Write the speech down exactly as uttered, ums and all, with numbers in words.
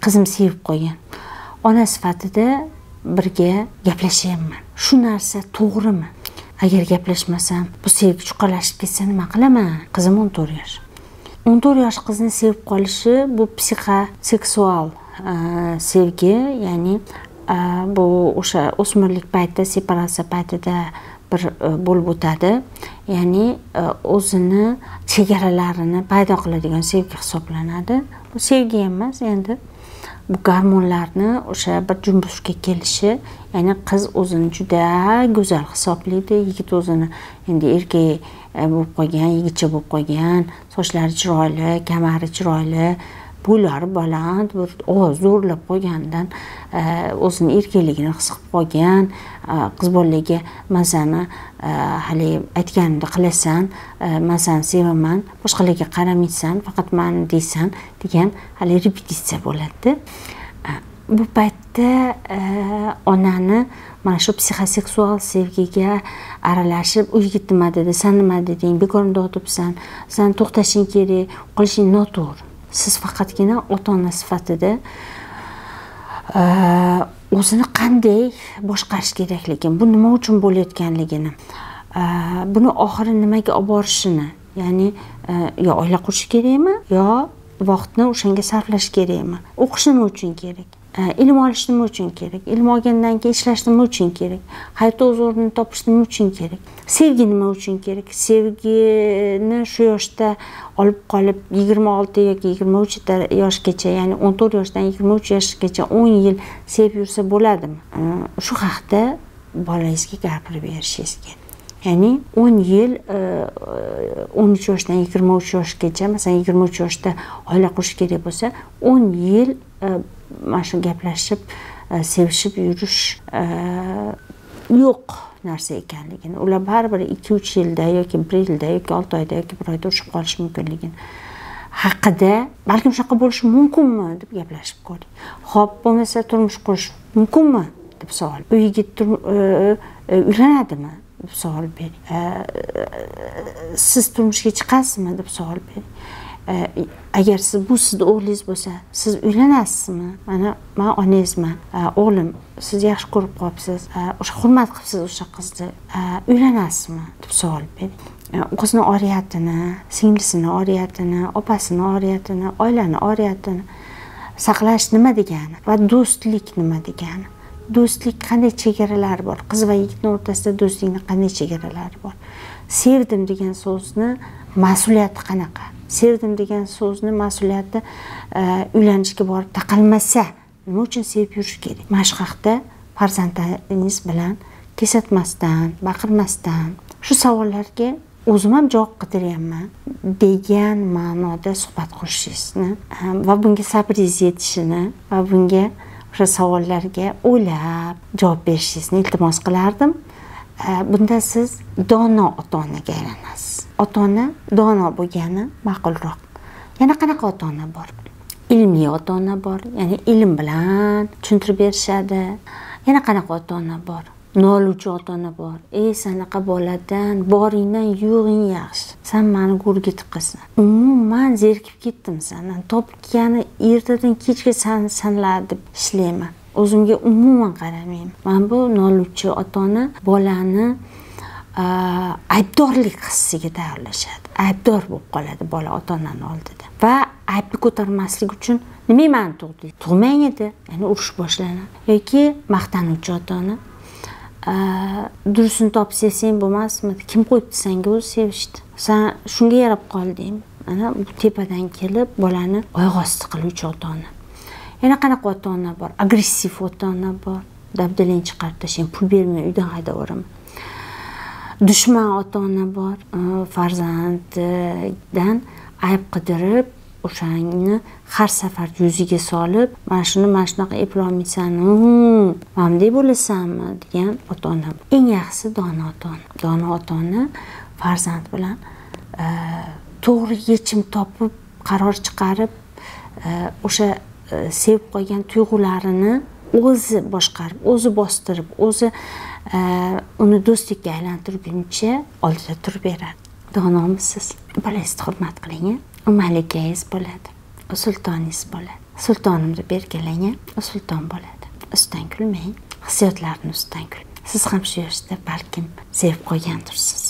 qizim sevib qo'ygan. Ona sifatida birga gaplashyapman. Shu narsa to'g'rimi? Agar gaplashmasam, bu sevgi chuqurlashib ketsa nima qilaman? Qizim o'n to'rt yosh. o'n to'rt yosh qizni sevib qolishi bu psixoseksual sevgi, ya'ni bu o'sha o'smirlik paytida, separatsiya paytida bir bo'lib o'tadi. Ya'ni o'zini chegaralarini paydo qiladigan sevgi hisoblanadi. Bu sevgi emas, endi bu gormonlarni o'sha bir junbushga kelishi, ya'ni qiz o'zini juda go'zal hisoblaydi, yigit o'zini endi erkak bo'lib qolgan, yigitcha bo'lib qolgan, sochlari chiroyli, kamari chiroyli, bo'ylari baland, bir ovoz zo'rlab qo'ygandan o'zini erkakligini his qilib qolgan, qiz bolalarga mazani hali aytganimda qilasan, men seni sevaman, boshqalarga qaramaysan, faqat meni deysan degan hali repetitsiya bo'ladi. Bu paytda onani mana shu psixoseksual sevgiga aralashib, u yigit nima dedi, sen nima deding, bekorga o'tibsan, sen to'xtashing kerak, qolishing noto'g'ri. Siz faqatgina ota-ona sifatida o'zini qanday boshqarish kerakligini, bu nima uchun bo'layotganligini, buni oxiri nimaga olib borishini, ya'ni yo oila qurish kerakmi, yo vaqtni o'shanga sarflash kerakmi, o'qish nima uchun kerak, ilm olish nima uchun kerak, ilm olgandan keyin ishlash nima uchun kerak, hayotda o'z o'rnini topish nima uchun kerak, sevgi nima uchun kerak. Sevgini shu yoshda olib qolib yigirma olti yoki yigirma uch yoshgacha, ya'ni o'n to'rt yoshdan yigirma uch yoshgacha o'n yil sevib yursa bo'ladimi? Shu haqda bolangizga gapirib berishingiz kerak. Ya'ni o'n yil, o'n uch yoshdan yigirma uch yoshgacha, masalan yigirma uch yoshda oila qurish kerak bo'lsa, o'n yil mana shu gaplashib, sevishib yurish yo'q narsa ekanligini, ular baribir ikki uch yilda yoki bir yilda yoki olti oyda yoki bir oyda urishib qolish mumkinligini haqida, balkim shunaqa bo'lishi mumkinmi deb gaplashib ko'ring. Xo'p, bo'lmasa turmush qurish mumkinmi deb savol. U yigit uylanadimi deb savol bering. Siz turmushga chiqasizmi deb savol bering. Agar siz bu sizni o'g'lingiz bo'lsa, siz uylanasizmi? Mana men onangizman, o'g'lim, siz yaxshi ko'rib qolibsiz, o'sha hurmat qilibsiz o'sha qizni, uylanasizmi deb savol bering. Qizni oriyatini, singlisini oriyatini, opasini oriyatini, oilani oriyatini saqlash nima degani va do'stlik nima degani? Do'stlik qanday chegaralari bor? Qiz va yigitning o'rtasida do'stlikning qanday chegaralari bor? Sevdim degan so'zni mas'uliyati qanaqa? Sevdim degan so'zni mas'uliyati uylanishga borib taqalmasa, nima uchun sevib yurish kerak? Mana shu haqda farzandingiz bilan kesatmasdan, baqirmasdan, shu savollarga o'zim ham javob qidiryapman degan ma'noda suhbat qurishingizni va bunga sabringiz yetishini va bunga o'sha savollarga o'ylab javob berishingizni iltimos qilardim. Bunda siz dono ota-onaga aylanasiz. Ota-ona dono bo'lgani ma'qulroq. Yana qanaqa ota-ona bor? Ilmiy ota-ona bor, ya'ni ilm bilan tushuntirib berishadi. Yana qanaqa ota-ona bor? Noluvchi ota-ona bor. Ey, sanaqa boladan boringdan yo'g'ing yaxshi. Sen meni go'rgit qilsan. Umuman zerikib ketdim sendan. Topgani ertadan kechga seni sanlar deb ishlayman. O'zimga umuman qaramayman. Mana bu noluvchi ota-ona bolani aybdorlik hissiga tayyorlashadi. Aybdor bo'lib qoladi bola ota-onani oldida. Va aybni ko'tarmaslik uchun nima meni tug'di? Tug'mang edi, ya'ni urush boshlanadi. Yoki maqtanuvchi ota-ona durustini topib sevsang bo'lmasmi? Kim qo'yibdi senga o'zi sevishdi? Sen shunga yarab qolding. Mana bu tepadan kelib bolani oyoq osti qiluvchi ota-ona. Yana qanaqa ota-ona bor? Agressiv ota-ona bor. Dabdalangni chiqarib tashlang, pul bermay uydan haydab yuboraman. Dushman ota-ona bor. Farzandidan ayb qidirib, o'shani har safar yuziga solib, mana shuni mana shunaqa eplolmaysan, mamdek bo'lasanmi degan ota-ona. Eng yaxshisi dono ota-ona. Dono ota-ona farzand bilan to'g'ri yechim topib, qaror chiqarib, o'sha sevib qolgan tuyg'ularini o'zi boshqarib, o'zi bostirib, o'zi uni do'stlikka aylantirguncha oldida turib beradi. Donomisiz. Bolangizni hurmat qiling. U malikangiz bo'ladi, sultoningiz bo'ladi. sultonimni bergalang, o sulton bo'ladi. Ustidan kulmang, hissiyotlarni ustidan kul. Siz ham shu yoshda balkim sevib qo'ygandirsiz.